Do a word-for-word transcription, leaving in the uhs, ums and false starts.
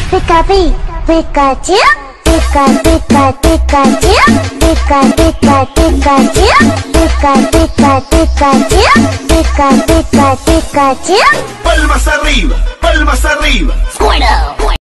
Pica, pi, Pikachu. Pica, pica, Pikachu. Pica, pica, Pikachu. Pica, pica, Pikachu. Pica, pica, Pikachu. Palmas arriba, palmas arriba. Squirtle.